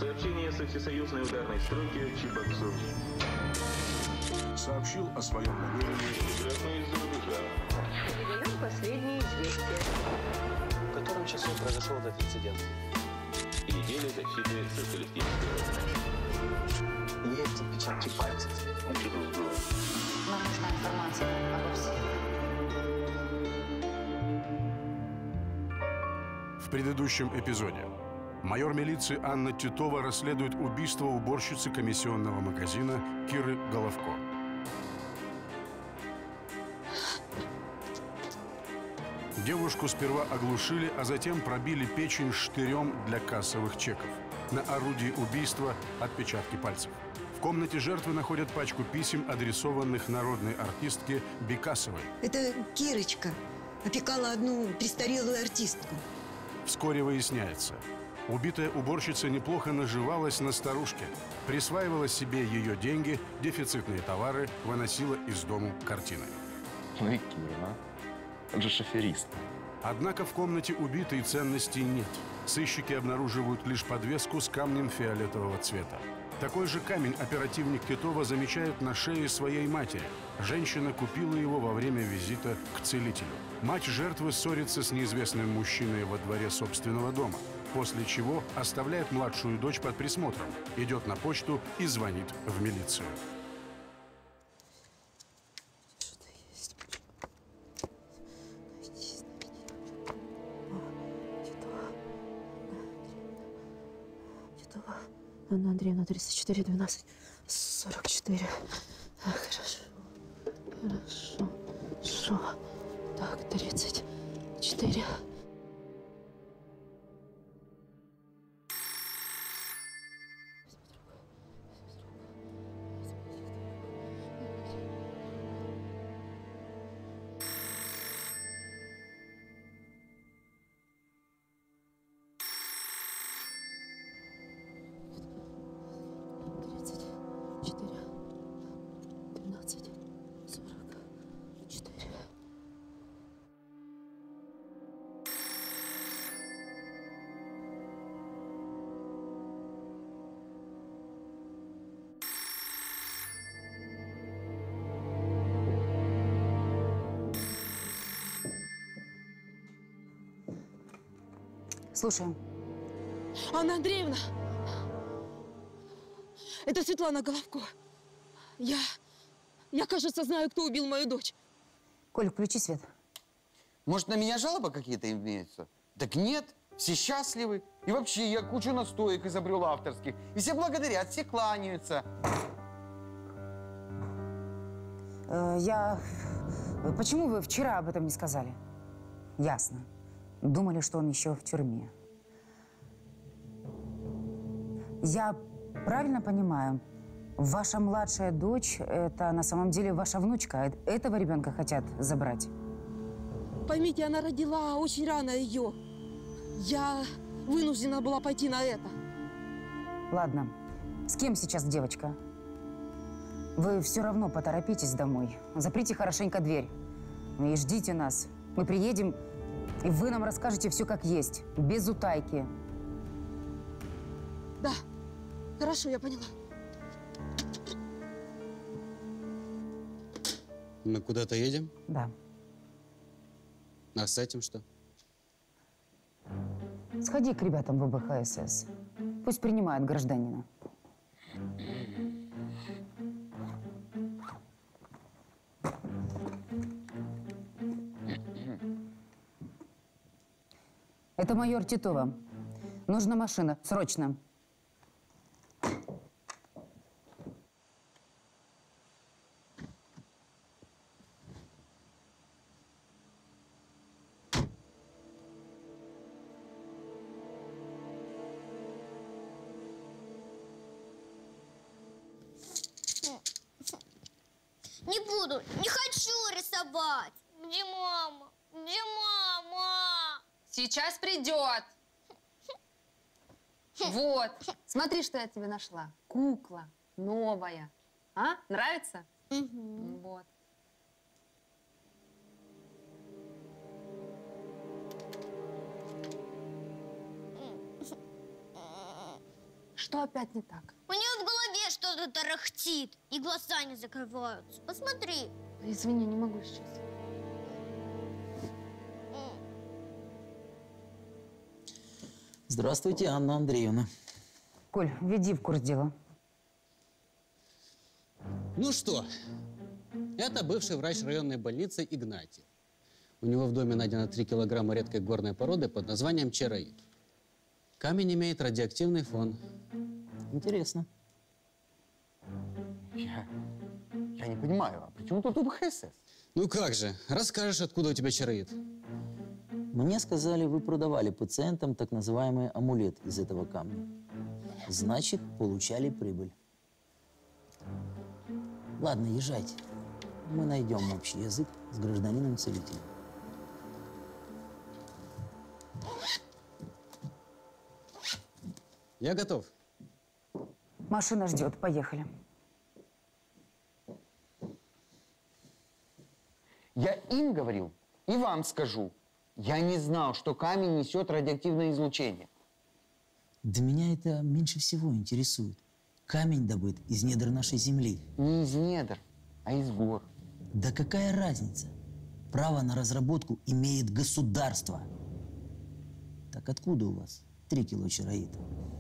Сообщение со всесоюзной ударной стройки Чебоксур. Сообщил о своем намерении. Телеграфы из-за рубежа. Передаем последние известия. В котором часу произошел этот инцидент? И неделя защиты социалистической Родины. Есть отпечатки пальцев. Нам нужна информация обо всех. В предыдущем эпизоде майор милиции Анна Титова расследует убийство уборщицы комиссионного магазина Киры Головко. Девушку сперва оглушили, а затем пробили печень штырем для кассовых чеков. На орудии убийства отпечатки пальцев. В комнате жертвы находят пачку писем, адресованных народной артистке Бекасовой. Это Кирочка опекала одну престарелую артистку. Вскоре выясняется, убитая уборщица неплохо наживалась на старушке, присваивала себе ее деньги, дефицитные товары, выносила из дому картины. Ну и Кира, он же шоферист. Однако в комнате убитой ценностей нет. Сыщики обнаруживают лишь подвеску с камнем фиолетового цвета. Такой же камень оперативник Титова замечает на шее своей матери. Женщина купила его во время визита к целителю. Мать жертвы ссорится с неизвестным мужчиной во дворе собственного дома, после чего оставляет младшую дочь под присмотром, идет на почту и звонит в милицию. Что-то есть. Титова. Анна Андреевна, 34, 12, 44. Хорошо. Хорошо. Так, 34. Слушаем. Анна Андреевна! Это Светлана Головко. Я, кажется, знаю, кто убил мою дочь. Коля, включи свет. Может, на меня жалобы какие-то имеются? Так нет, все счастливы. И вообще, я кучу настоек изобрел авторских. И все благодарят, все кланяются. Почему вы вчера об этом не сказали? Ясно. Думали, что он еще в тюрьме. Я правильно понимаю, ваша младшая дочь – это на самом деле ваша внучка? Этого ребенка хотят забрать? Поймите, она родила очень рано ее. Я вынуждена была пойти на это. Ладно. С кем сейчас девочка? Вы все равно поторопитесь домой. Заприте хорошенько дверь. И ждите нас. Мы приедем, и вы нам расскажете все как есть, без утайки. Да, хорошо, я поняла. Мы куда-то едем? Да. А с этим что? Сходи к ребятам в ВБХСС. Пусть принимают гражданина. Это майор Титова. Нужна машина. Срочно. Не буду, не хочу рисовать. Где мама? Где мама? Сейчас придет. Вот. Смотри, что я тебе нашла. Кукла новая. А? Нравится? Угу. Вот. Что опять не так? У нее в голове что-то тарахтит, и глаза не закрываются. Посмотри. Извини, не могу сейчас. Здравствуйте, Анна Андреевна. Коль, введи в курс дела. Ну что, это бывший врач районной больницы Игнатий. У него в доме найдено 3 килограмма редкой горной породы под названием чароид. Камень имеет радиоактивный фон. Интересно. Я не понимаю, а при чем тут УБХСС? Ну как же, расскажешь, откуда у тебя чароид? Мне сказали, вы продавали пациентам так называемый амулет из этого камня. Значит, получали прибыль. Ладно, езжайте. Мы найдем общий язык с гражданином-целителем. Я готов. Машина ждет. Поехали. Я им говорил и вам скажу. Я не знал, что камень несет радиоактивное излучение. Да меня это меньше всего интересует. Камень добыт из недр нашей земли. Не из недр, а из гор. Да какая разница? Право на разработку имеет государство. Так откуда у вас 3 кило чароида?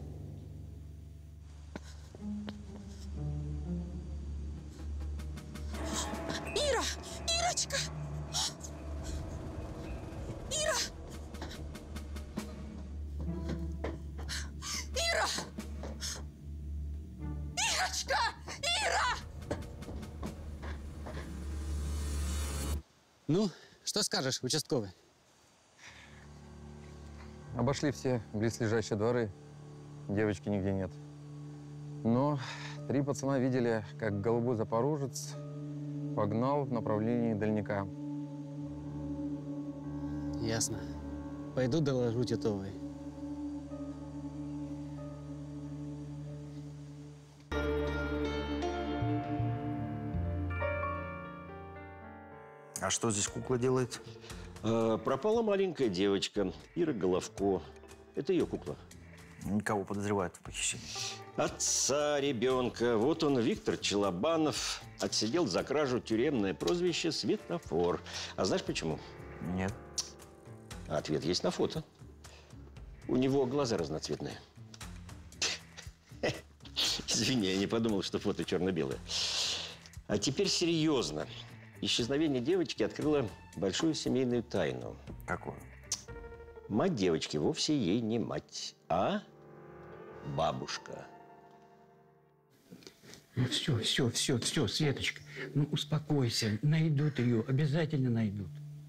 Ира! Ирочка! Ира! Ира! Ирочка! Ира! Ну, что скажешь, участковый? Обошли все близлежащие дворы. Девочки нигде нет. Но 3 пацана видели, как голубой запорожец погнал в направлении дальника. Ясно. Пойду доложу Титовой. А что здесь кукла делает? Пропала маленькая девочка, Ира Головко. Это ее кукла. Никого подозревают в похищении? Отца ребенка. Вот он, Виктор Челобанов, отсидел за кражу тюремное прозвище «Светофор». А знаешь почему? Нет. Ответ есть на фото. У него глаза разноцветные. Извини, я не подумал, что фото черно-белое. А теперь серьезно. Исчезновение девочки открыло большую семейную тайну. Какую? Мать девочки вовсе ей не мать, а бабушка. Ну все, Светочка, ну успокойся, найдут ее, обязательно найдут.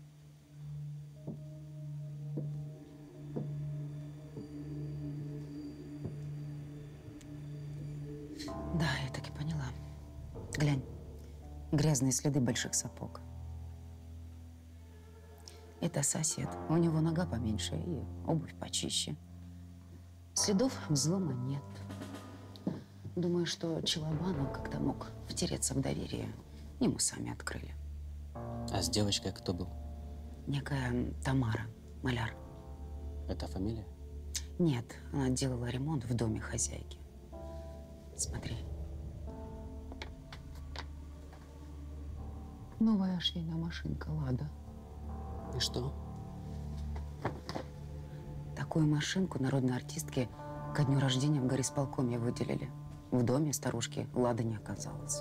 Да, я так и поняла. Глянь, грязные следы больших сапог. Это сосед. У него нога поменьше и обувь почище. Следов взлома нет. Думаю, что Челобанов как-то мог втереться в доверие. Ему сами открыли. А с девочкой кто был? Некая Тамара, маляр. Это фамилия? Нет, она делала ремонт в доме хозяйки. Смотри. Новая швейная машинка «Лада». И что? Такую машинку народной артистке ко дню рождения в горисполкоме выделили. В доме старушки Лады не оказалось.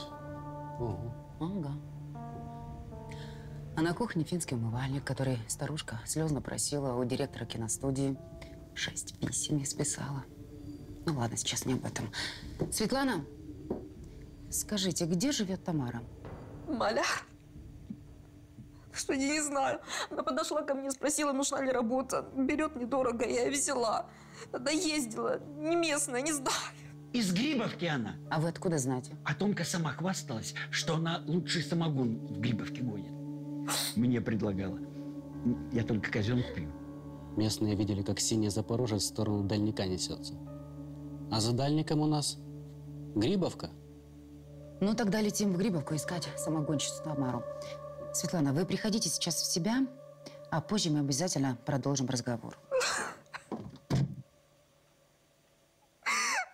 Ага. А на кухне финский умывальник, который старушка слезно просила у директора киностудии. 6 писем списала. Ну ладно, сейчас не об этом. Светлана, скажите, где живет Тамара? Маляр? Что, я не знаю. Она подошла ко мне, спросила, нужна ли работа. Берет недорого, я и взяла. Тогда ездила, не местная, не знаю. Из Грибовки она. А вы откуда знаете? А Тонка сама хвасталась, что она лучший самогон в Грибовке гонит. Мне предлагала. Я только казенок пью. Местные видели, как синий запорожец в сторону дальника несется. А за дальником у нас Грибовка. Ну, тогда летим в Грибовку искать самогонщицу Тамару. Светлана, вы приходите сейчас в себя, а позже мы обязательно продолжим разговор.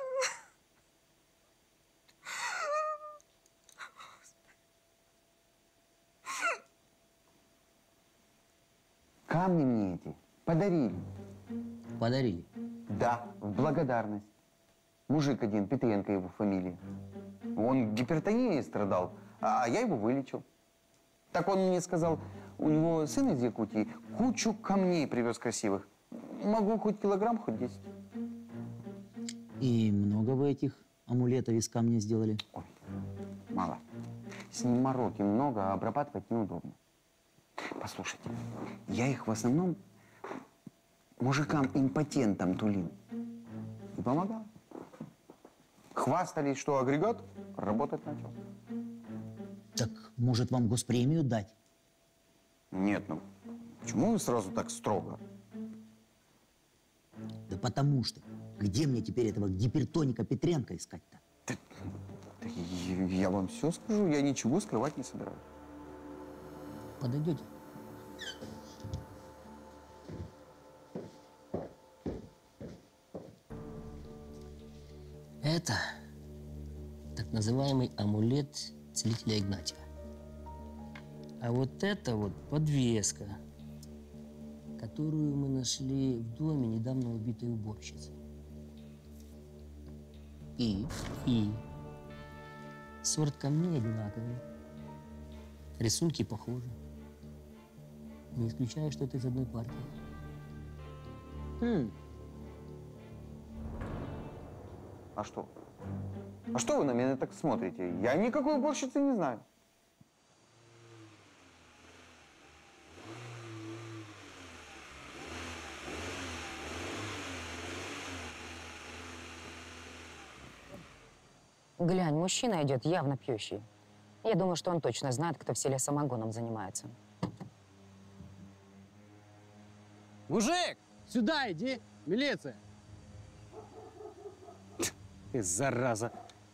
камни мне эти подарили. Подарили? Да, в благодарность. Мужик один, Петренко его фамилия. Он гипертонией страдал, а я его вылечил. Так он мне сказал, у него сын из Якутии кучу камней привез красивых. Могу хоть килограмм, хоть 10. И много вы этих амулетов из камня сделали? Ой, мало. С ним мороки много, а обрабатывать неудобно. Послушайте, я их в основном мужикам-импотентам тулил. И помогал. Хвастались, что агрегат работать начал. Так, может, вам госпремию дать? Нет, ну, почему вы сразу так строго? Да потому что. Где мне теперь этого гипертоника Петренко искать-то? Я вам все скажу, я ничего скрывать не собираюсь. Подойдете? Это так называемый амулет целителя Игнатия. А вот это вот подвеска, которую мы нашли в доме недавно убитой уборщицы. И сорт камней одинаковый. Рисунки похожи. Не исключаю, что это из одной партии. А что? А что вы на меня так смотрите? Я никакой уборщицы не знаю. Глянь, мужчина идет, явно пьющий. Я думаю, что он точно знает, кто в селе самогоном занимается. Мужик, сюда иди, милиция. Ты зараза.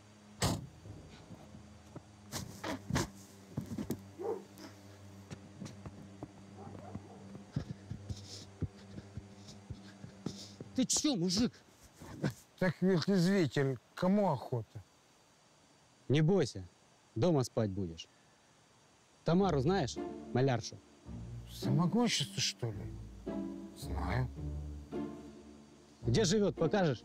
Ты чё, мужик? Так витязитель, кому охота? Не бойся, дома спать будешь. Тамару знаешь, маляршу? Самогонщица, что ли? Знаю. Где живет, покажешь?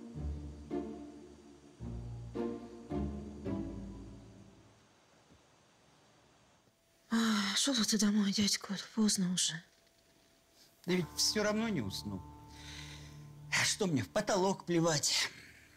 Шел бы ты домой, дядька, поздно уже. Да ведь все равно не усну. А что мне, в потолок плевать?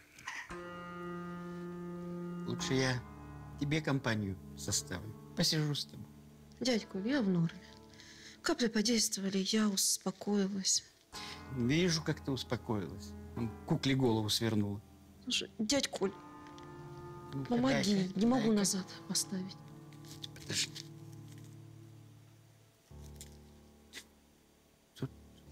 Лучше я тебе компанию составлю. Посижу с тобой. Дядька, я в норме. Капли подействовали, я успокоилась. Вижу, как ты успокоилась. Он кукле голову свернула. Слушай, дядь Коль, Ну, помоги, дай-ка, не могу дай-ка. назад поставить. Подожди. Тут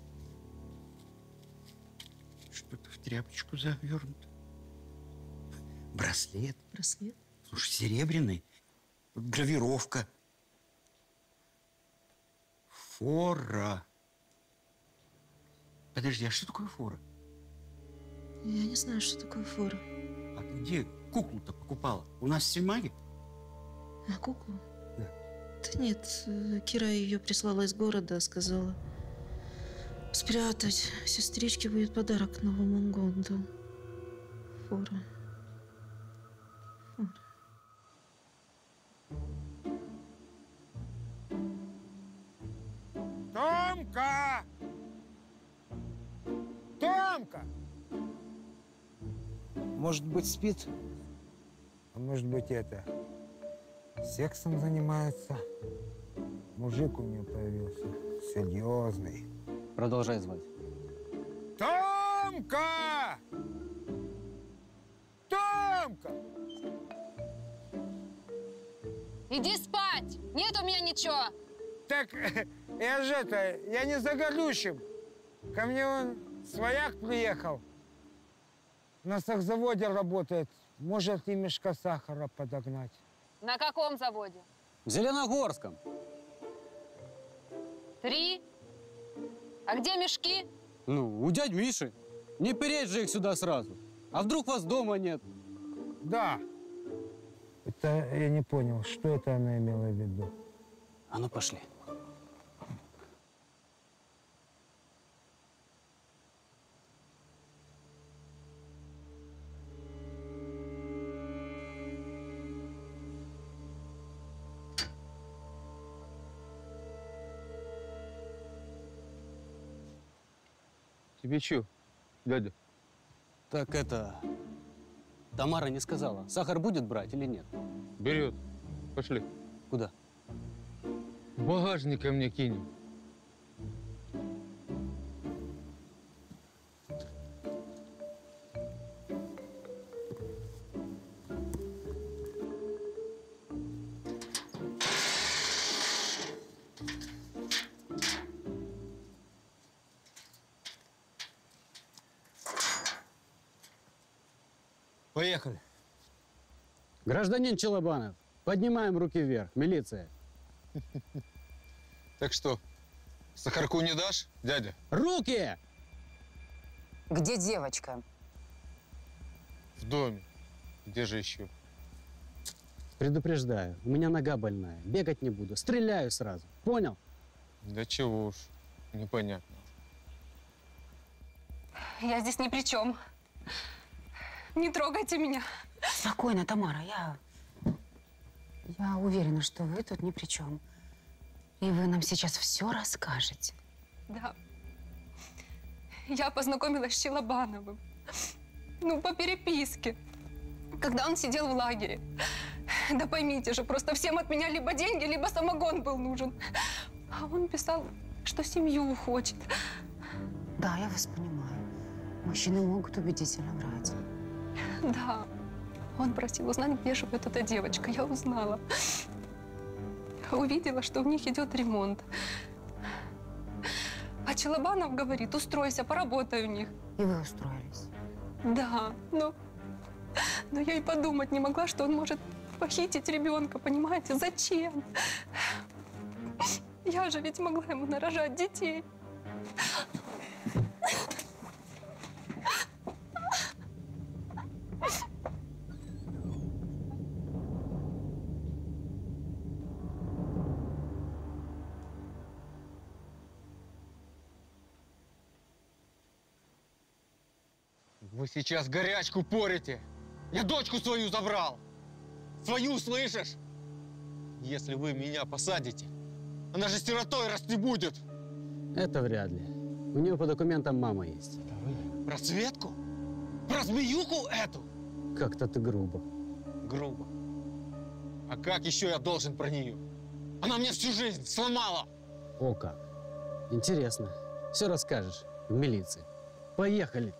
что-то в тряпочку завернуто. Браслет. Браслет? Слушай, серебряный. Тут гравировка. Фора. Подожди, а что такое фора? Я не знаю, что такое фора. А ты где куклу-то покупала? У нас в Сельмаге? А куклу? Да. Да нет, Кира ее прислала из города, сказала спрятать. Сестричке будет подарок к Новому году. Фора. Томка! Томка! Может быть, спит? А может быть, это сексом занимается? Мужик у нее появился серьезный. Продолжай звать. Томка! Томка! Иди спать! Нет у меня ничего! Так, я же это, я не за горючим. Ко мне он свояк приехал. На сахзаводе работает. Может и мешка сахара подогнать. На каком заводе? В Зеленогорском. 3? А где мешки? Ну, у дядь Миши. Не переть же их сюда сразу. А вдруг вас дома нет? Да. Это я не понял, что это она имела в виду. А ну, пошли. Тебе чё, дядя? Так это... Тамара не сказала, сахар будет брать или нет? Берет. Пошли. Куда? В багажник ко мне кинем. Поехали. Гражданин Челобанов, поднимаем руки вверх. Милиция. Так что, сахарку не дашь, дядя? Руки! Где девочка? В доме. Где же еще? Предупреждаю, у меня нога больная. Бегать не буду. Стреляю сразу. Понял? Да чего уж, непонятно. Я здесь ни при чем. Не трогайте меня. Спокойно, Тамара, я уверена, что вы тут ни при чем. И вы нам сейчас все расскажете. Да. Я познакомилась с Челобановым. Ну, по переписке. Когда он сидел в лагере. Да поймите же, просто всем от меня либо деньги, либо самогон был нужен. А он писал, что семью хочет. Да, я вас понимаю. Мужчины могут убедительно врать. Да. Он просил узнать, где живет эта девочка. Я узнала. Увидела, что у них идет ремонт. А Челобанов говорит, устройся, поработай у них. И вы устроились? Да, но я и подумать не могла, что он может похитить ребенка, понимаете? Зачем? Я же ведь могла ему нарожать детей. Вы сейчас горячку порите. Я дочку свою забрал. Свою, слышишь? Если вы меня посадите, она же сиротой расти будет. Это вряд ли. У нее по документам мама есть. Про Светку? Про змеюку эту? Как-то ты грубо. Грубо. А как еще я должен про нее? Она мне всю жизнь сломала. О как. Интересно. Все расскажешь в милиции. Поехали.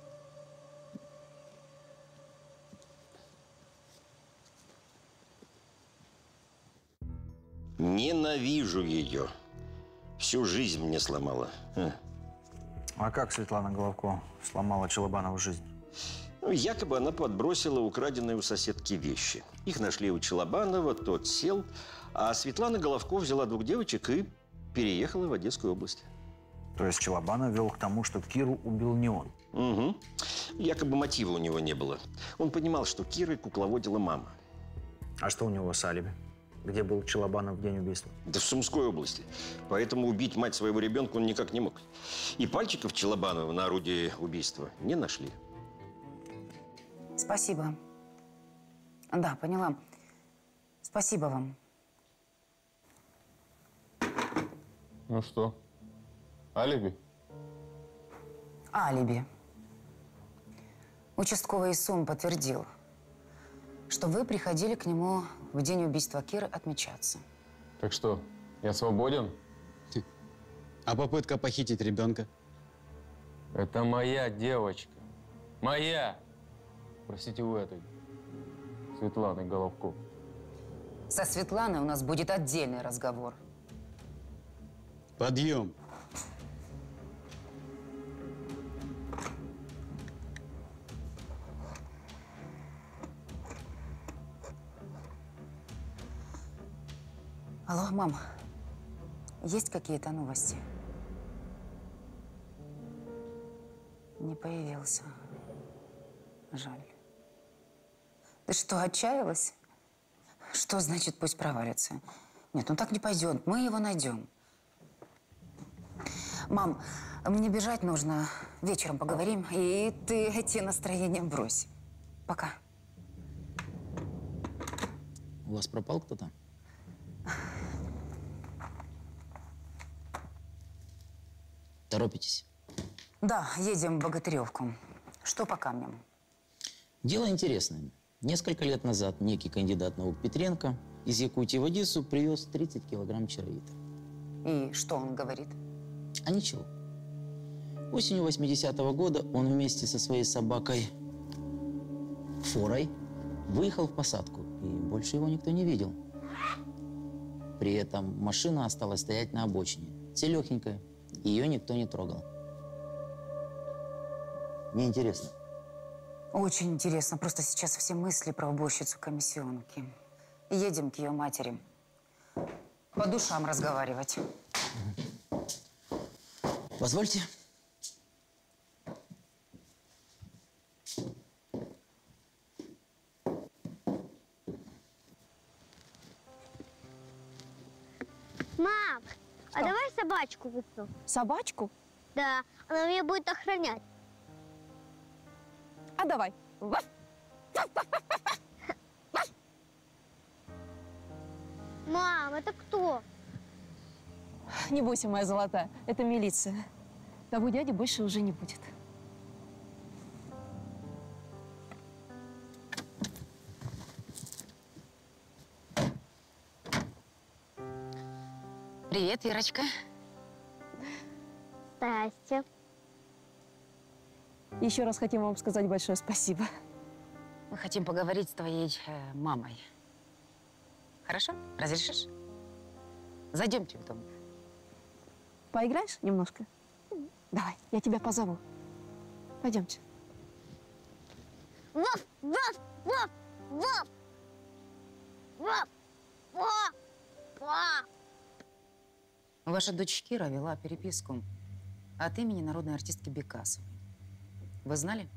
Ненавижу ее. Всю жизнь мне сломала. А как Светлана Головко сломала Челобанову жизнь? Ну, якобы она подбросила украденные у соседки вещи. Их нашли у Челобанова, тот сел, а Светлана Головко взяла двух девочек и переехала в Одесскую область. То есть Челобанов вел к тому, что Киру убил не он? Угу. Якобы мотива у него не было. Он понимал, что Кирой кукловодила мама. А что у него с алиби? Где был Челобанов в день убийства? Да в Сумской области. Поэтому убить мать своего ребенка он никак не мог. И пальчиков Челобанова на орудии убийства не нашли. Спасибо. Да, поняла. Спасибо вам. Ну что, алиби? Алиби. Участковый СУМ подтвердил, что вы приходили к нему в день убийства Киры отмечаться. Так что, я свободен? А попытка похитить ребенка? Это моя девочка. Моя! Простите, у этой Светланы Головко. Со Светланой у нас будет отдельный разговор. Подъем. Алло, мам, есть какие-то новости? Не появился. Жаль. Ты что, отчаялась? Что значит пусть провалится? Нет, ну так не пойдет. Мы его найдем. Мам, мне бежать нужно. Вечером поговорим. И ты эти настроения брось. Пока. У вас пропал кто-то? Торопитесь. Да, едем в Богатыревку. Что по камням? Дело интересное. Несколько лет назад некий кандидат наук Петренко из Якутии в Одессу привез 30 килограмм чароита. И что он говорит? А ничего. Осенью 80-го года он вместе со своей собакой Форой выехал в посадку, и больше его никто не видел. При этом машина осталась стоять на обочине, целехенькая, ее никто не трогал. Мне интересно. Очень интересно. Просто сейчас все мысли про уборщицу комиссионки. Едем к ее матери. По душам разговаривать. Позвольте. Мам, а давай собачку куплю. Собачку? Да, она меня будет охранять. А давай. Мам, это кто? Не бойся, моя золотая, это милиция. Того дяди больше уже не будет. Привет, Ирочка. Здрасте. Еще раз хотим вам сказать большое спасибо. Мы хотим поговорить с твоей мамой. Хорошо? Разрешишь? Зайдемте в дом. Поиграешь немножко? Давай, я тебя позову. Пойдемте. Вов, вов, вов, вов. Вов, вов, вов. Ваша дочь Кира вела переписку от имени народной артистки Бекасовой. Вы знали?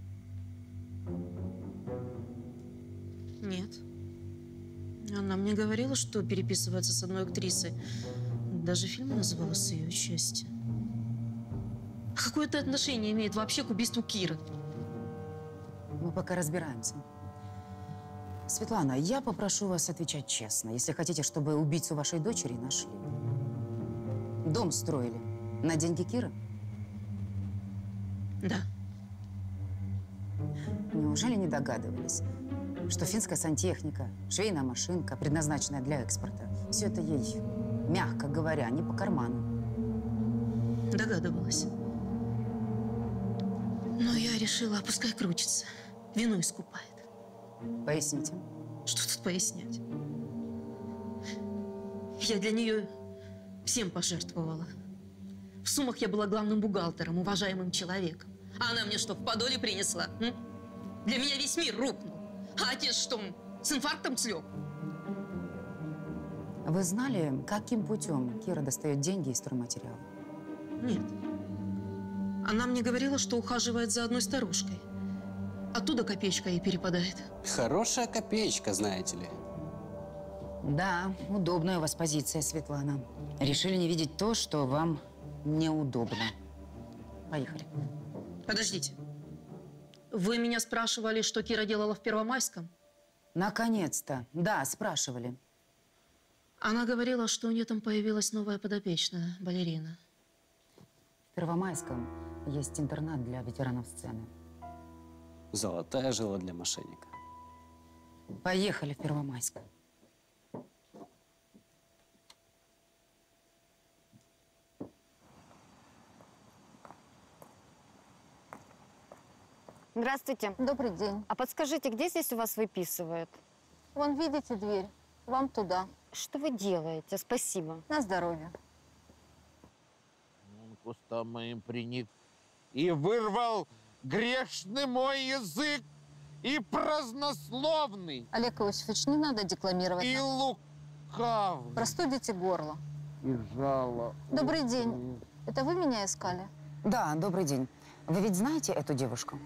Нет. Она мне говорила, что переписывается с одной актрисой. Даже фильм назывался с ее участием. А какое это отношение имеет вообще к убийству Киры? Мы пока разбираемся. Светлана, я попрошу вас отвечать честно, если хотите, чтобы убийцу вашей дочери нашли. Дом строили на деньги Киры? Да. Неужели не догадывались, что финская сантехника, швейная машинка, предназначенная для экспорта, все это ей, мягко говоря, не по карману? Догадывалась. Но я решила, пускай крутится. Вино искупает. Поясните. Что тут пояснять? Я для нее всем пожертвовала. В суммах я была главным бухгалтером, уважаемым человеком. А она мне что, в подоле принесла? М? Для меня весь мир рухнул. А отец что, с инфарктом слег? Вы знали, каким путем Кира достает деньги из стройматериала? Нет. Она мне говорила, что ухаживает за одной старушкой. Оттуда копеечка ей перепадает. Хорошая копеечка, знаете ли. Да, удобная у вас позиция, Светлана. Решили не видеть то, что вам неудобно. Поехали. Подождите. Вы меня спрашивали, что Кира делала в Первомайском? Наконец-то. Да, спрашивали. Она говорила, что у нее там появилась новая подопечная, балерина. В Первомайском есть интернат для ветеранов сцены. Золотая жила для мошенника. Поехали в Первомайск. Здравствуйте. Добрый день. А подскажите, где здесь у вас выписывают? Вон, видите дверь? Вам туда. Что вы делаете? Спасибо. На здоровье. Он к устам моим приник и вырвал грешный мой язык и празднословный. Олег Иосифович, не надо декламировать. И лукавый. Простудите горло. И жало. Добрый день. Это вы меня искали? Да, добрый день. Вы ведь знаете эту девушку?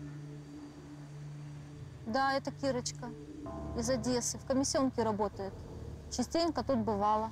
Да, это Кирочка. Из Одессы. В комиссионке работает. Частенько тут бывала.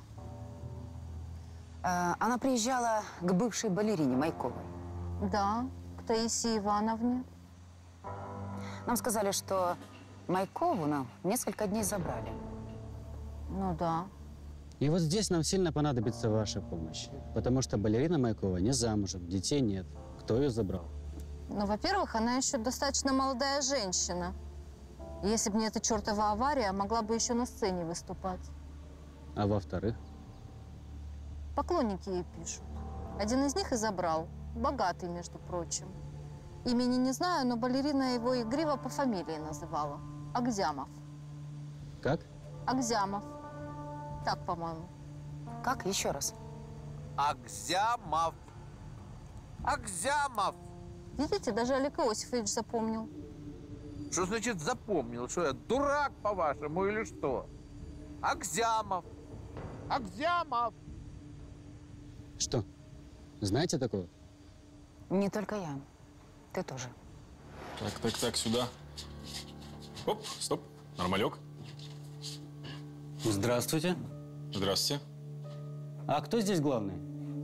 Она приезжала к бывшей балерине Майковой. Да, к Таисии Ивановне. Нам сказали, что Майкову на несколько дней забрали. Ну да. И вот здесь нам сильно понадобится ваша помощь. Потому что балерина Майкова не замужем, детей нет. Кто Кто ее забрал? Ну, во-первых, она еще достаточно молодая женщина. Если бы не эта чертова авария, могла бы еще на сцене выступать. А во-вторых? Поклонники ей пишут. Один из них и забрал. Богатый, между прочим. Имени не знаю, но балерина его игриво по фамилии называла. Акзямов. Как? Акзямов. Так, по-моему. Как? Еще раз. Акзямов. Акзямов. Видите, даже Олег Иосифович запомнил. Что значит запомнил? Что я дурак, по-вашему, или что? Акзямов. Акзямов. Что? Знаете такого? Не только я. Ты тоже. Так, сюда. Оп, стоп. Нормалек. Здравствуйте. Здравствуйте. А кто здесь главный?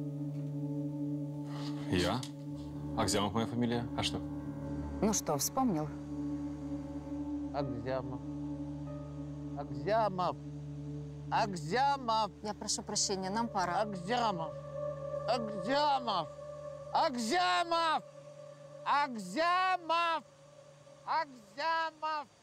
Я. Акзямов моя фамилия. А что? Ну что, вспомнил? Акзямов. Акзямов. Акзямов. Я прошу прощения, нам пора. Акзямов. Акзямов. Акзямов. Акзямов. Акзямов.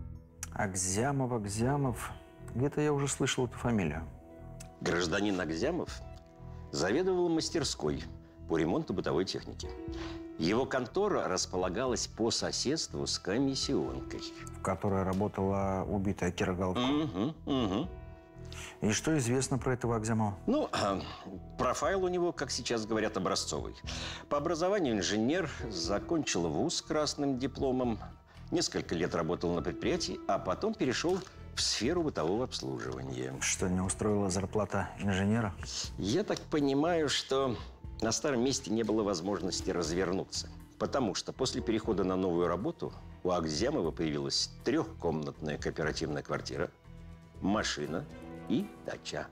Акзямов. Где-то я уже слышал эту фамилию. Гражданин Акзямов заведовал мастерской по ремонту бытовой техники. Его контора располагалась по соседству с комиссионкой. В которой работала убитая Кира Головко. Угу. И что известно про этого Акзямова? Ну, профайл у него, как сейчас говорят, образцовый. По образованию инженер, закончил вуз с красным дипломом, несколько лет работал на предприятии, а потом перешел в сферу бытового обслуживания. Что, не устроила зарплата инженера? Я так понимаю, что на старом месте не было возможности развернуться. Потому что после перехода на новую работу у Акзямова появилась трехкомнатная кооперативная квартира, машина и дача.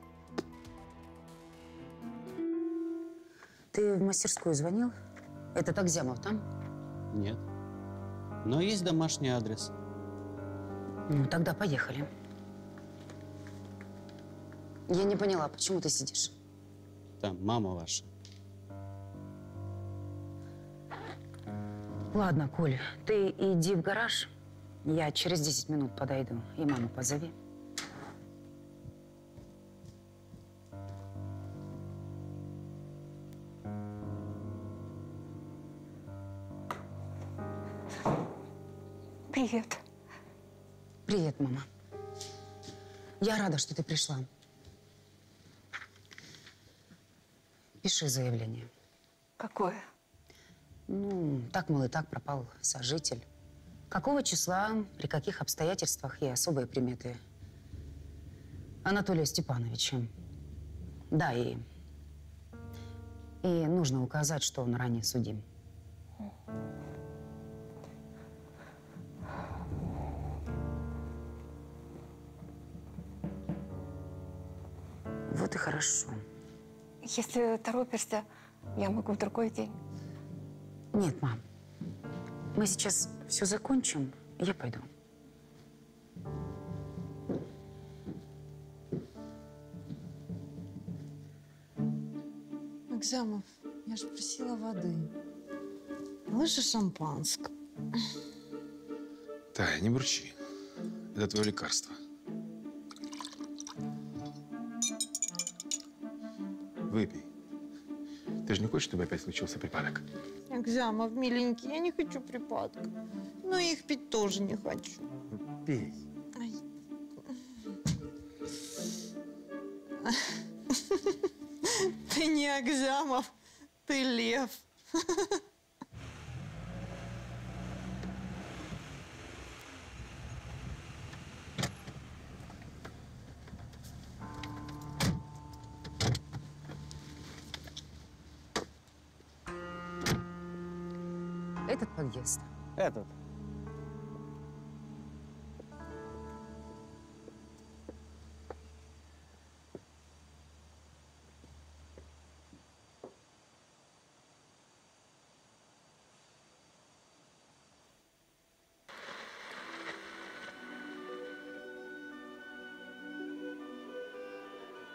Ты в мастерскую звонил? Этот Акзямов там? Нет. Но есть домашний адрес. Ну, тогда поехали. Я не поняла, почему ты сидишь? Там мама ваша. Ладно, Коль, ты иди в гараж. Я через 10 минут подойду. И маму позови. Привет. Привет, мама. Я рада, что ты пришла. Пиши заявление. Какое? Ну, так, мол, и так пропал сожитель. Какого числа, при каких обстоятельствах и особые приметы Анатолия Степановича. Да, и нужно указать, что он ранее судим. Вот и хорошо. Если торопишься, я могу в другой день. Нет, мам. Мы сейчас все закончим, и я пойду. Акзямов, я же просила воды. Лучше шампанское. Тая, не бурчи. Это твое лекарство. Выпей. Ты же не хочешь, чтобы опять случился припадок? Акзямов, миленький, я не хочу припадка. Но их пить тоже не хочу. Пей. Ай. Ты не Акзямов, ты лев. Этот подъезд. Этот.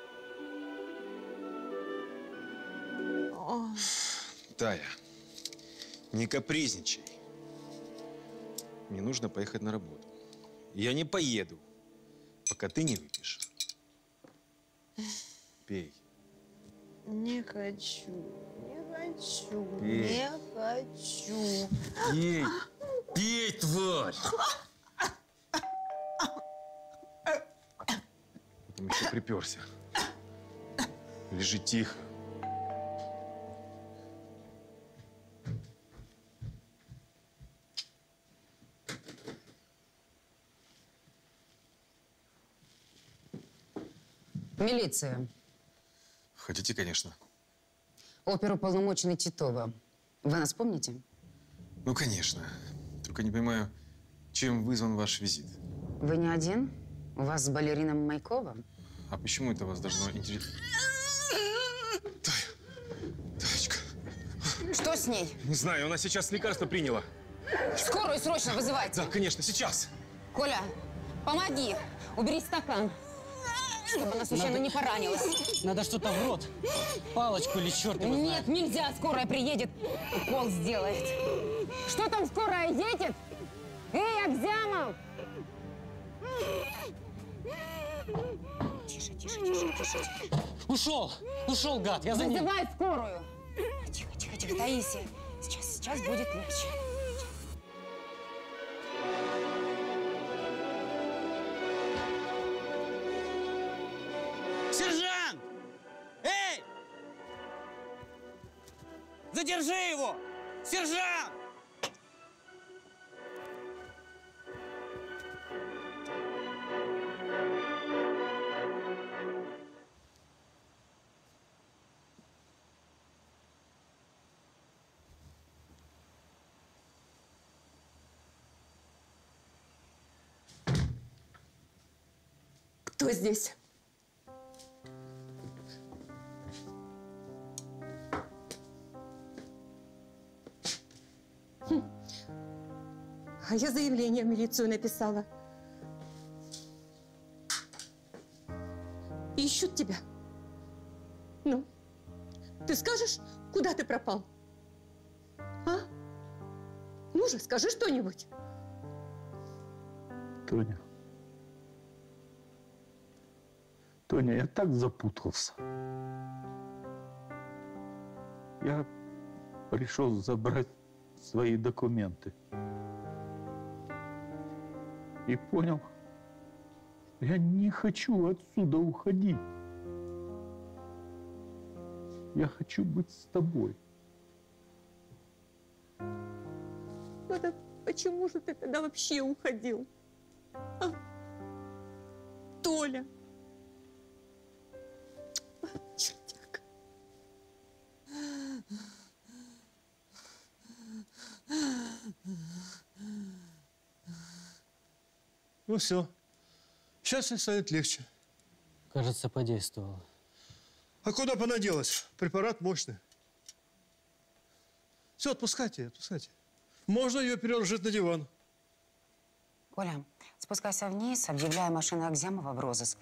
Тая, Не капризничай. Мне нужно поехать на работу. Я не поеду, пока ты не выпьешь. Пей. Не хочу, не хочу, Пей. не хочу. Пей. Пей, тварь! Потом еще приперся. Лежи тихо. Милиция. Хотите, конечно. Оперуполномоченный Титова. Вы нас помните? Ну, конечно. Только не понимаю, чем вызван ваш визит. Вы не один? У вас с балерином Майкова? А почему это вас должно интересовать? Таечка. Что с ней? Не знаю, она сейчас лекарство приняла. Скорую срочно вызывайте. Да, конечно, сейчас. Коля, помоги. Убери стакан. Чтобы она случайно не поранилась. Надо что-то в рот. Палочку или черт его знает. Нет, нельзя. Скорая приедет. Укол сделает. Что там скорая едет? Эй, Акзямов! Тише, тише, тише, тише. Ушел! Ушел, гад! Я за ним. Вызывай скорую. Тихо, тихо, тихо. Таисия. Сейчас будет легче. Сержант! Эй! Задержи его! Сержант! Кто здесь? А я заявление в милицию написала. Ищут тебя. Ну, ты скажешь, куда ты пропал? А? Ну же, скажи что-нибудь. Тоня. Тоня, я так запутался. Я пришел забрать свои документы. И понял, я не хочу отсюда уходить. Я хочу быть с тобой. Ну так почему же ты тогда вообще уходил? А? Толя. Чертяка. Ну все. Сейчас ей станет легче. Кажется, подействовало. А куда бы она делась? Препарат мощный. Все, отпускайте, отпускайте. Можно ее переложить на диван. Коля, спускайся вниз, объявляй машину Акзямова в розыск.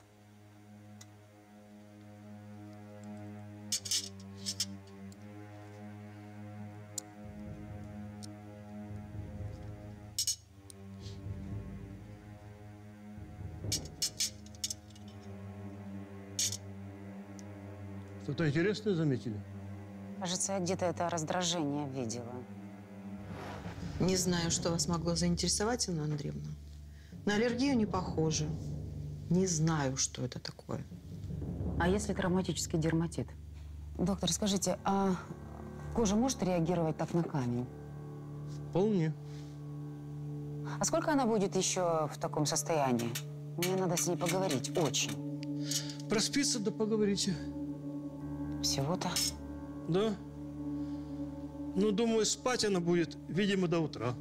Что-то интересное заметили? Кажется, я где-то это раздражение видела. Не знаю, что вас могло заинтересовать, Анна Андреевна. На аллергию не похоже. Не знаю, что это такое. А если травматический дерматит? Доктор, скажите, а кожа может реагировать так на камень? Вполне. А сколько она будет еще в таком состоянии? Мне надо с ней поговорить, очень. Проспится, да поговорите. Всего-то? Да. Ну, думаю, спать она будет, видимо, до утра.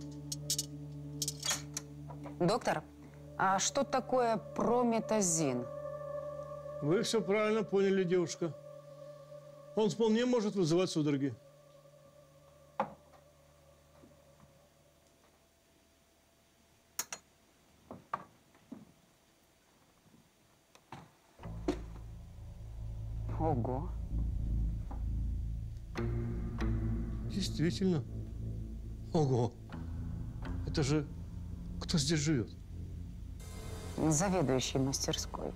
Доктор, а что такое прометазин? Вы все правильно поняли, девушка. Он вполне может вызывать судороги. Ого. Действительно. Ого! Это же кто здесь живет? Заведующий мастерской.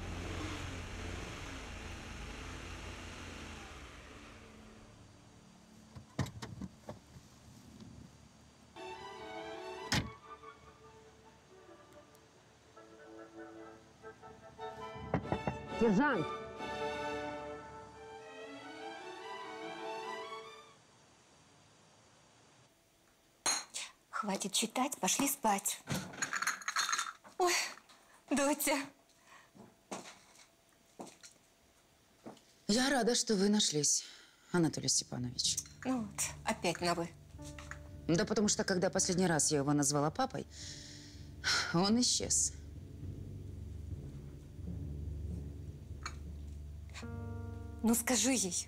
Сержант! Хватит читать, пошли спать. Ой, Дотя. Я рада, что вы нашлись, Анатолий Степанович. Ну вот, опять на «вы». Да потому что, когда последний раз я его назвала папой, он исчез. Ну, скажи ей.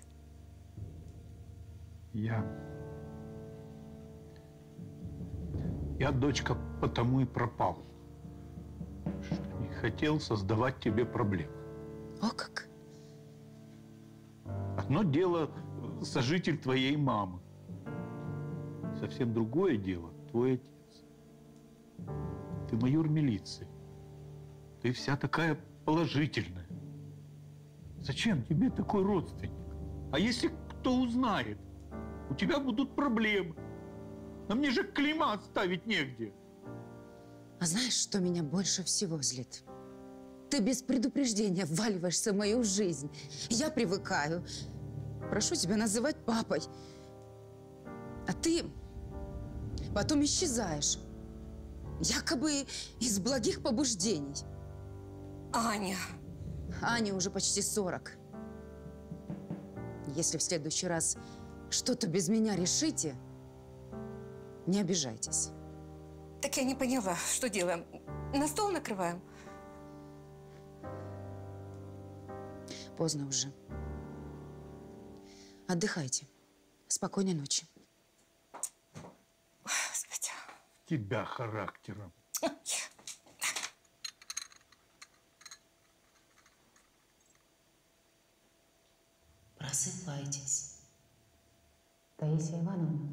Я, дочка, потому и пропал, что не хотел создавать тебе проблем. О как? Одно дело сожитель твоей мамы. Совсем другое дело твой отец. Ты майор милиции. Ты вся такая положительная. Зачем тебе такой родственник? А если кто узнает, у тебя будут проблемы. Но мне же клейма ставить негде. А знаешь, что меня больше всего злит? Ты без предупреждения вваливаешься в мою жизнь. Я привыкаю. Прошу тебя называть папой. А ты потом исчезаешь. Якобы из благих побуждений. Аня. Ане уже почти 40. Если в следующий раз что-то без меня решите, не обижайтесь. Так я не поняла, что делаем? На стол накрываем? Поздно уже. Отдыхайте. Спокойной ночи. Господи. Тебя характером. Просыпайтесь. Таисия Ивановна.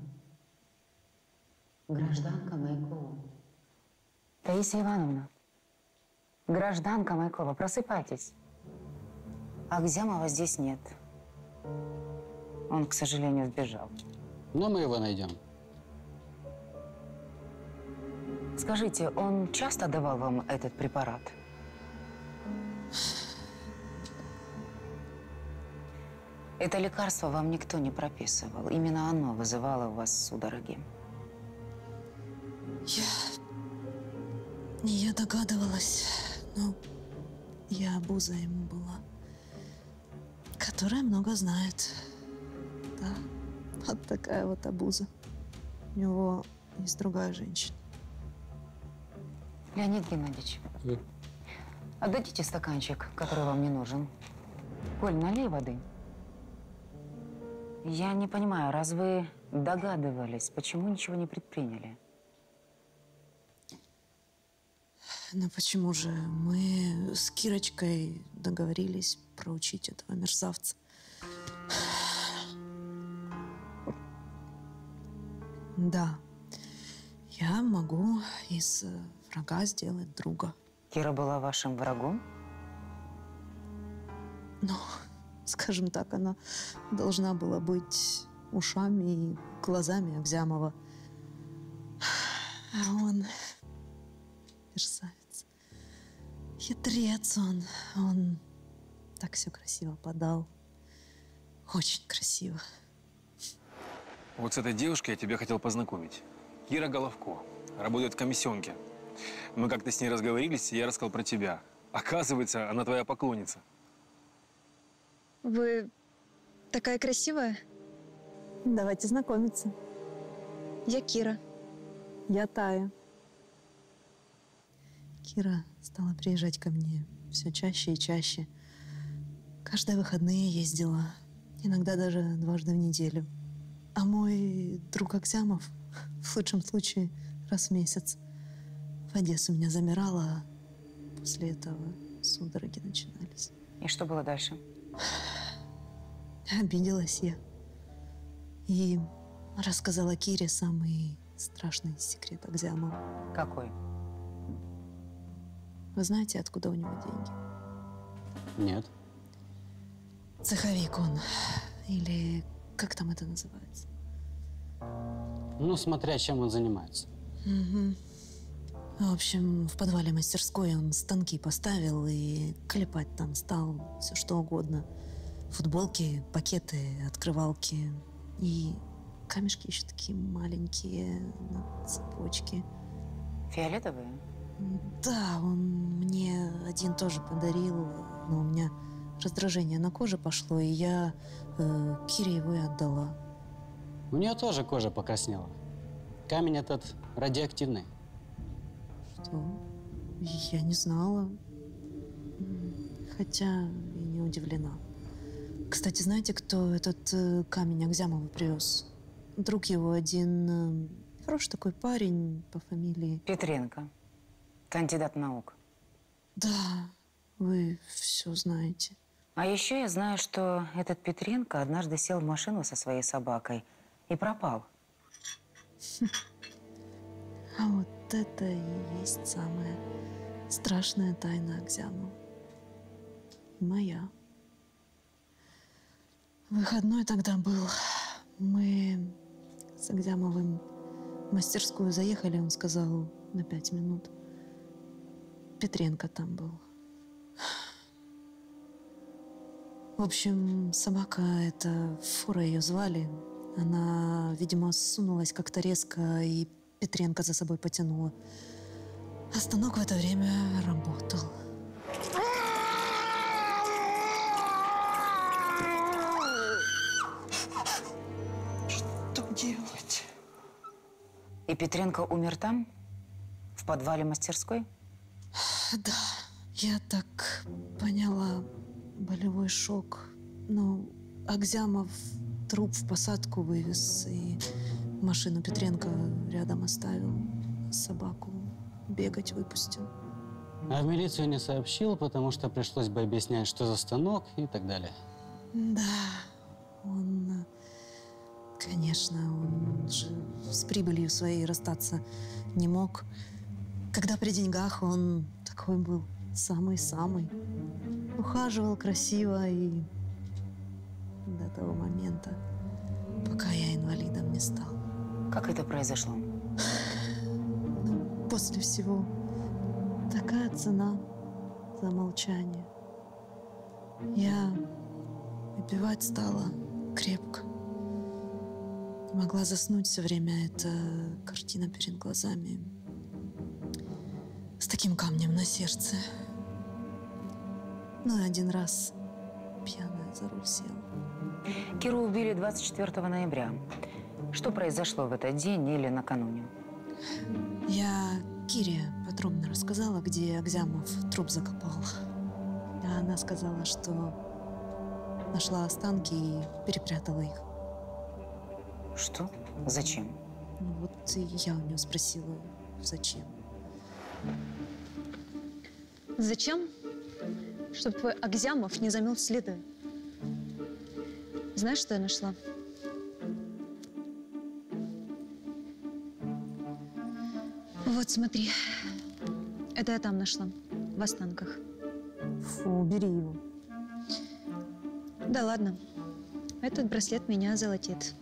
Гражданка Майкова. Таисия Ивановна. Гражданка Майкова, просыпайтесь. Акзямова здесь нет. Он, к сожалению, сбежал. Но мы его найдем. Скажите, он часто давал вам этот препарат? Это лекарство вам никто не прописывал. Именно оно вызывало у вас судороги. Я догадывалась, но я обуза ему была, которая много знает. Да, вот такая вот обуза. У него есть другая женщина. Леонид Геннадьевич, отдадите стаканчик, который вам не нужен. Коль, налей воды. Я не понимаю, раз вы догадывались, почему ничего не предприняли? Но почему же мы с Кирочкой договорились проучить этого мерзавца? Да, я могу из врага сделать друга. Кира была вашим врагом? Ну, скажем так, она должна была быть ушами и глазами Акзямова. А он мерзавец. Хитрец он так все красиво подал. Очень красиво. Вот с этой девушкой я тебя хотел познакомить. Кира Головко. Работает в комиссионке. Мы как-то с ней разговорились, и я рассказал про тебя. Оказывается, она твоя поклонница. Вы такая красивая. Давайте знакомиться. Я Кира. Я Тая. Кира стала приезжать ко мне все чаще и чаще. Каждые выходные ездила, иногда даже дважды в неделю. А мой друг Акзямов, в лучшем случае, раз в месяц, в Одессу меня замирала, а после этого судороги начинались. И что было дальше? Обиделась я. И рассказала Кире самый страшный секрет Агзямова. Какой? Вы знаете, откуда у него деньги? Нет. Цеховик он. Или как там это называется? Ну, смотря чем он занимается. Угу. В общем, в подвале мастерской он станки поставил и клепать там стал все что угодно. Футболки, пакеты, открывалки и камешки еще такие маленькие на цепочке. Фиолетовые? Да, он мне один тоже подарил, но у меня раздражение на коже пошло, и я Кире его и отдала. У нее тоже кожа покраснела. Камень этот радиоактивный. Что? Я не знала. Хотя и не удивлена. Кстати, знаете, кто этот камень Агзямову привез? Друг его один, хороший такой парень по фамилии... Петренко. Кандидат наук. Да, вы все знаете. А еще я знаю, что этот Петренко однажды сел в машину со своей собакой и пропал. А вот это и есть самая страшная тайна Агзямова. Моя. Выходной тогда был. Мы с Агзямовым в мастерскую заехали, он сказал, на 5 минут. Петренко там был. В общем, собака эта, Фура ее звали, она, видимо, сунулась как-то резко, и Петренко за собой потянула. А станок в это время работал. Что делать? И Петренко умер там? В подвале мастерской? Да, я так поняла, болевой шок. Но Агзямов труп в посадку вывез и машину Петренко рядом оставил. Собаку бегать выпустил. А в милицию не сообщил, потому что пришлось бы объяснять, что за станок и так далее. Да, он, конечно, он же с прибылью своей расстаться не мог. Когда при деньгах он такой был самый-самый. Ухаживал красиво и до того момента, пока я инвалидом не стал. Как это произошло? Ну, после всего такая цена за молчание. Я выпивать стала крепко. Не могла заснуть все время. Эта картина перед глазами. С таким камнем на сердце. Ну и один раз пьяная за руль села. Киру убили 24 ноября. Что произошло в этот день или накануне? Я Кире подробно рассказала, где Агзямов труп закопал. А она сказала, что нашла останки и перепрятала их. Что? Зачем? Ну вот и я у нее спросила, зачем. Зачем? Чтобы твой Агзямов не замел следы. Знаешь, что я нашла? Вот, смотри. Это я там нашла, в останках. Фу, убери его. Да ладно. Этот браслет меня золотит.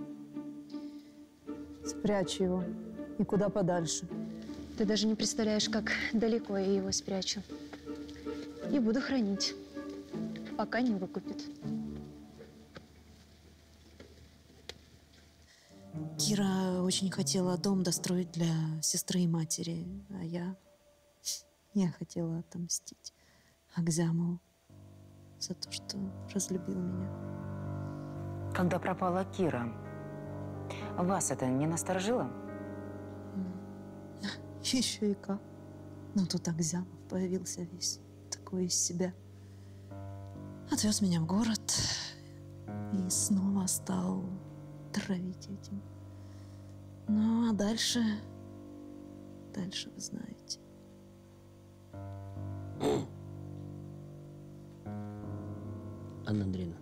Спрячь его. И куда подальше. Ты даже не представляешь, как далеко я его спрячу. И буду хранить, пока не выкупит. Кира очень хотела дом достроить для сестры и матери, а я хотела отомстить Агзямову за то, что разлюбил меня. Когда пропала Кира, вас это не насторожило? Еще и как. Но тут Агзямов появился весь такой из себя. Отвез меня в город и снова стал травить этим. Ну, а дальше вы знаете. Анна Андреевна.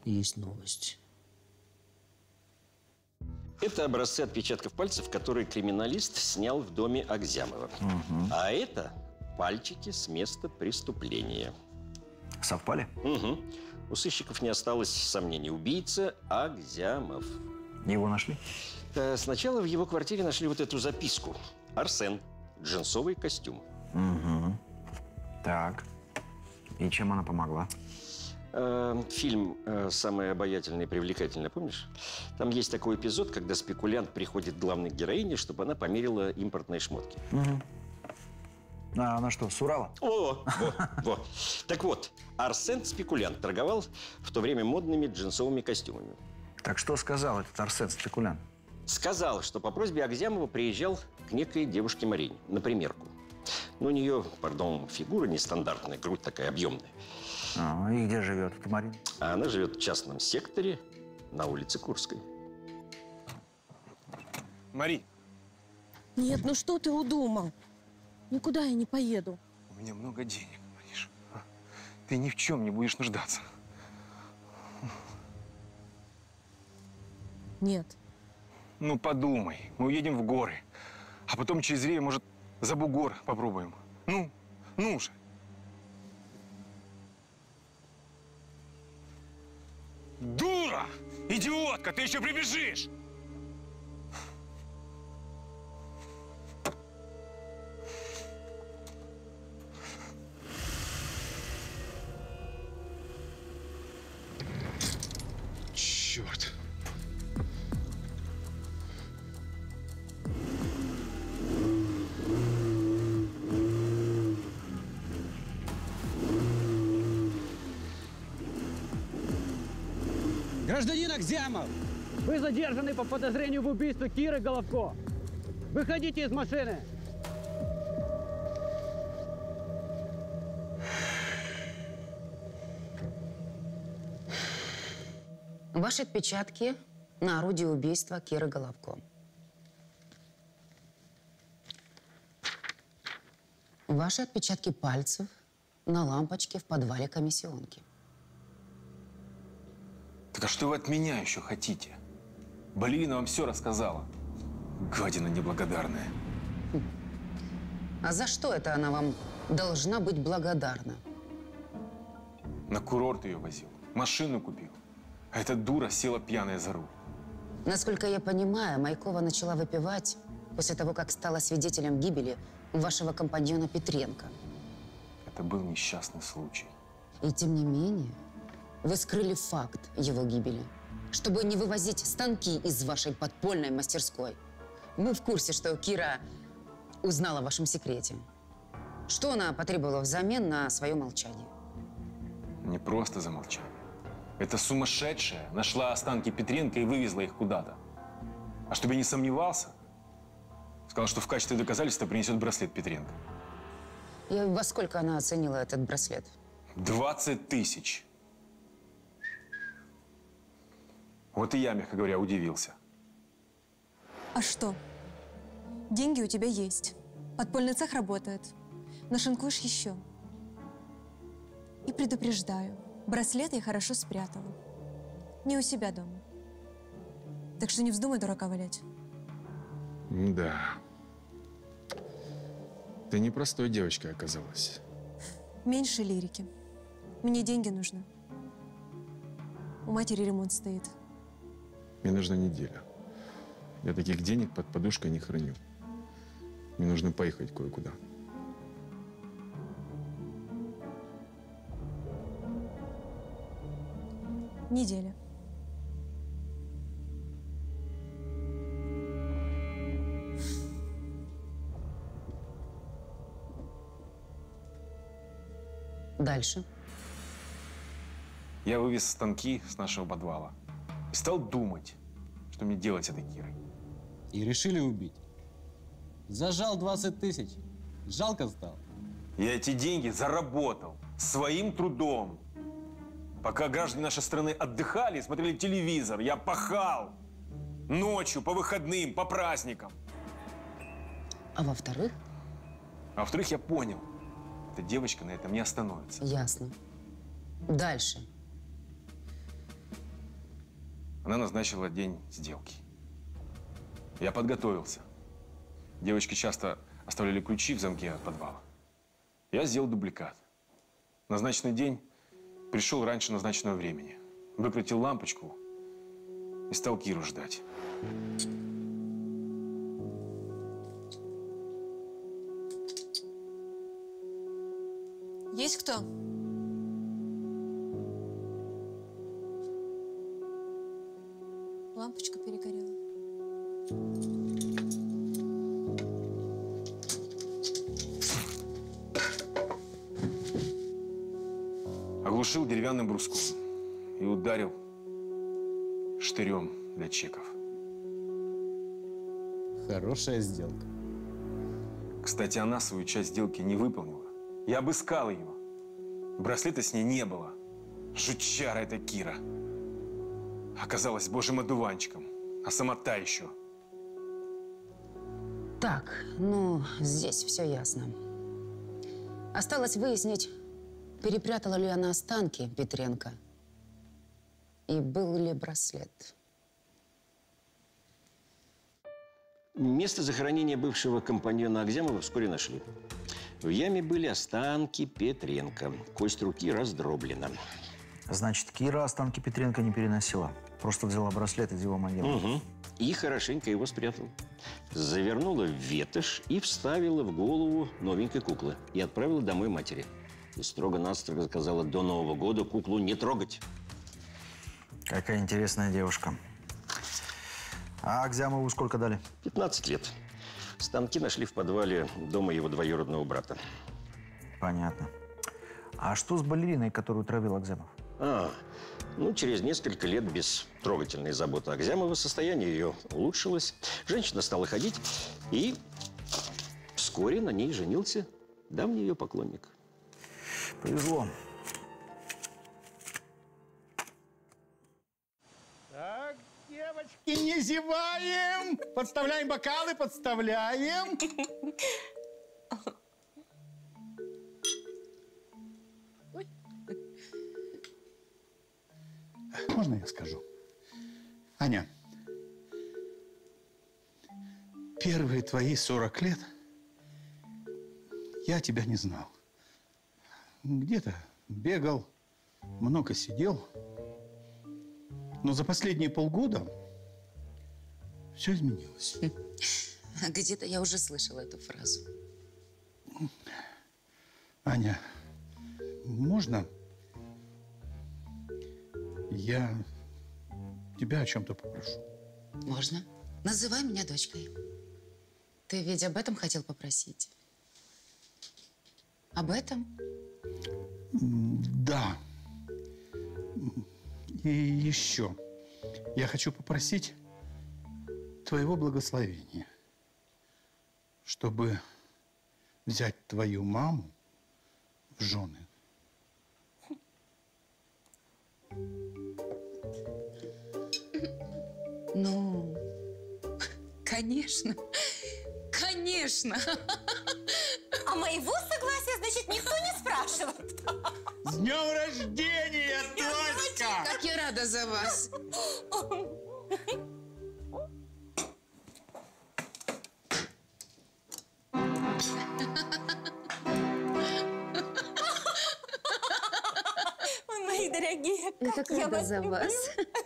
есть новость. Это образцы отпечатков пальцев, которые криминалист снял в доме Агзямова. А это пальчики с места преступления. Совпали? Угу. У сыщиков не осталось сомнений. Убийца Агзямов. Его нашли? Сначала в его квартире нашли вот эту записку. Арсен. Джинсовый костюм. Угу. Так. И чем она помогла? Фильм «Самая обаятельная и привлекательная», помнишь? Там есть такой эпизод, когда спекулянт приходит к главной героине, чтобы она померила импортные шмотки. Угу. А она что, с Урала? Во. Так вот, Арсен спекулянт торговал в то время модными джинсовыми костюмами. Так что сказал этот Арсен спекулянт? Сказал, что по просьбе Агзямова приезжал к некой девушке Марине на примерку. Но у нее, пардон, фигура нестандартная, грудь такая объемная. И где живет эта Марина? А она живет в частном секторе на улице Курской. Мари. Нет, ну что ты удумал? Никуда я не поеду. У меня много денег, Мариш. Ты ни в чем не будешь нуждаться. Нет. Ну, подумай. Мы уедем в горы. А потом через Реве, может, за бугор попробуем. Ну же. Дура! Идиотка! Ты еще прибежишь! Черт! Гражданин Агзямов, вы задержаны по подозрению в убийстве Киры Головко. Выходите из машины. Ваши отпечатки на орудии убийства Киры Головко. Ваши отпечатки пальцев на лампочке в подвале комиссионки. Так а что вы от меня еще хотите? Балерина вам все рассказала. Гадина неблагодарная. А за что это она вам должна быть благодарна? На курорт ее возил, машину купил. А эта дура села пьяная за руль. Насколько я понимаю, Майкова начала выпивать после того, как стала свидетелем гибели вашего компаньона Петренко. Это был несчастный случай. И тем не менее, вы скрыли факт его гибели, чтобы не вывозить станки из вашей подпольной мастерской. Мы в курсе, что Кира узнала о вашем секрете. Что она потребовала взамен на свое молчание? Не просто замолчание. Эта сумасшедшая нашла останки Петренко и вывезла их куда-то. А чтобы я не сомневался, сказала, что в качестве доказательства принесет браслет Петренко. И во сколько она оценила этот браслет? 20 тысяч. Вот и я, мягко говоря, удивился. А что? Деньги у тебя есть. Подпольный цех работает. Нашинкуешь еще. И предупреждаю, браслет я хорошо спрятала. Не у себя дома. Так что не вздумай дурака валять. Да. Ты непростой девочкой оказалась. Меньше лирики. Мне деньги нужны. У матери ремонт стоит. Мне нужна неделя. Я таких денег под подушкой не храню. Мне нужно поехать кое-куда. Неделя. Дальше. Я вывез станки с нашего подвала и стал думать, что мне делать с этой Кирой. И решили убить. Зажал 20 тысяч. Жалко стало. Я эти деньги заработал своим трудом. Пока граждане нашей страны отдыхали и смотрели телевизор, я пахал ночью, по выходным, по праздникам. А во-вторых? А во-вторых, я понял, эта девочка на этом не остановится. Ясно. Дальше. она назначила день сделки. Я подготовился. Девочки часто оставляли ключи в замке от подвала. Я сделал дубликат. Назначенный день пришел раньше назначенного времени. Выкрутил лампочку и стал Киру ждать. Есть кто? Лампочка перегорела. Оглушил деревянным бруском и ударил штырем для чеков. Хорошая сделка. Кстати, она свою часть сделки не выполнила. Я обыскал ее. Браслета с ней не было. Жучара эта Кира. Оказалась божьим одуванчиком, а сама та еще. Так, ну, здесь все ясно. Осталось выяснить, перепрятала ли она останки Петренко и был ли браслет. Место захоронения бывшего компаньона Агзямова вскоре нашли. В яме были останки Петренко. Кость руки раздроблена. Значит, Кира останки Петренко не переносила. Просто взяла браслет из его могилы. Угу. И хорошенько его спрятала. Завернула в ветошь и вставила в голову новенькой куклы. И отправила домой матери. И строго-настрого сказала до Нового года куклу не трогать. Какая интересная девушка. А Агзямову сколько дали? 15 лет. Станки нашли в подвале дома его двоюродного брата. Понятно. А что с балериной, которую травил Агзямов? Ну, через несколько лет без трогательной заботы Агзямова состояние ее улучшилось. Женщина стала ходить, и вскоре на ней женился давний ее поклонник. Повезло. Так, девочки, не зеваем. Подставляем бокалы, подставляем. Можно я скажу? Аня, первые твои 40 лет я тебя не знал. Где-то бегал, много сидел. Но за последние полгода все изменилось. Где-то я уже слышала эту фразу. Аня, можно я тебя о чем-то попрошу? Можно. Называй меня дочкой. Ты ведь об этом хотел попросить? Об этом? Да. И еще я хочу попросить твоего благословения, чтобы взять твою маму в жены. Ну, конечно. Конечно. А моего согласия, значит, никто не спрашивает. С днем рождения, дочка! Как я рада за вас. Ой, мои дорогие, Я так я рада вас за люблю. вас.